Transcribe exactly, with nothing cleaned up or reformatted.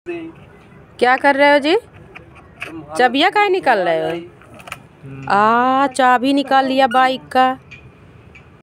क्या कर रहे हो जी? चाबिया काहे निकाल रहे हो? आ चाबी निकाल लिया बाइक का।